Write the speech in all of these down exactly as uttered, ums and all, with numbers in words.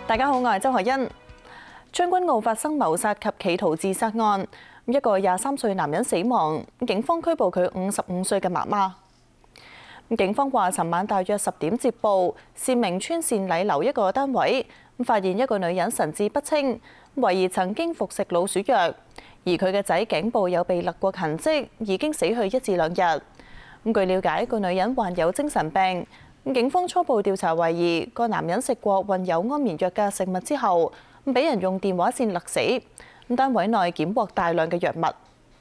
大家好，我係周海欣。將軍澳發生謀殺及企圖自殺案，一個廿三歲男人死亡，警方拘捕佢五十五歲嘅媽媽。警方話，尋晚大約十點接報，善明邨善禮樓一個單位，發現一個女人神志不清，懷疑曾經服食老鼠藥，而佢嘅仔頸部有被勒過痕跡，已經死去一至兩日。咁據了解，個女人患有精神病。警方初步調查懷疑個男人食過混有安眠藥嘅食物之後，俾人用電話線勒死。單位內檢獲大量嘅藥物。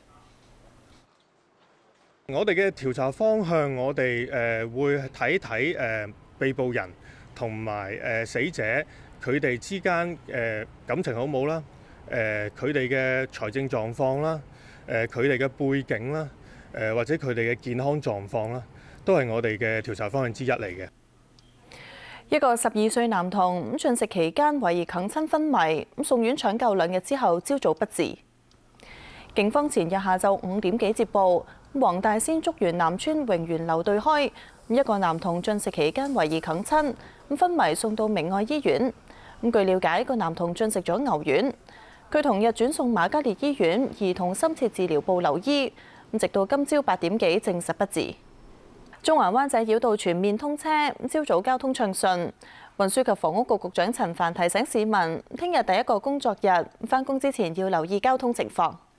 我哋嘅調查方向，我哋誒會睇睇誒被捕人同埋誒死者佢哋之間誒感情好冇啦，誒佢哋嘅財政狀況啦，誒佢哋嘅背景啦，誒或者佢哋嘅健康狀況啦，都係我哋嘅調查方向之一嚟嘅。 一個十二歲男童咁進食期間懷疑哽親昏迷，咁送院搶救兩日之後，朝早不治。警方前日下晝五點幾接報，黃大仙竹園南村榮源樓對開，一個男童進食期間懷疑哽親，咁昏迷送到明愛醫院。咁據了解，個男童進食咗牛丸，佢同日轉送瑪嘉烈醫院兒童深切治療部留醫，咁直到今朝八點幾證實不治。中環灣仔繞道全面通車，朝早交通暢順。運輸及房屋局局長陳帆提醒市民，聽日第一個工作日返工之前要留意交通情況。